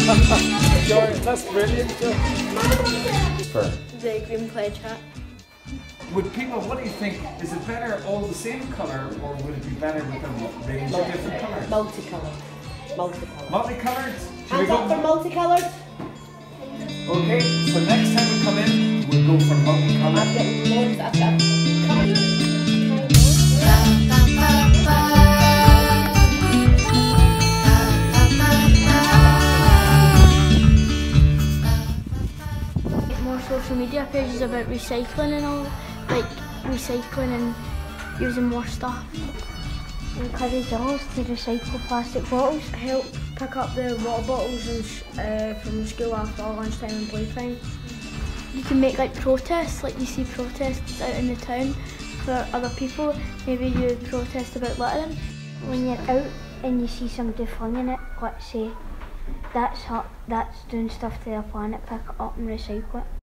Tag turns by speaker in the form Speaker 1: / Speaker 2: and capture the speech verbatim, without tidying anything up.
Speaker 1: George, that's brilliant. For
Speaker 2: The Green Pledge hat.
Speaker 1: would people, what do you think? Is it better all the same colour, or would it be better with a range of different colours?
Speaker 3: Multicoloured. Multicoloured.
Speaker 1: Multicoloured? Should we
Speaker 3: Hands up for
Speaker 1: go?
Speaker 3: multicoloured.
Speaker 1: Okay, so next time we come in, we'll go for multicoloured.
Speaker 3: I've got loads. I've got.
Speaker 2: More social media pages about recycling and all, like recycling and using more stuff. Encourage others to recycle plastic bottles. Help pick up the water bottles and, uh, from school after lunchtime and playtime. You can make like protests, like you see protests out in the town for other people. Maybe you protest about littering. When you're out and you see somebody flinging it, let's say, that's, that's doing stuff to the planet, pick it up and recycle it.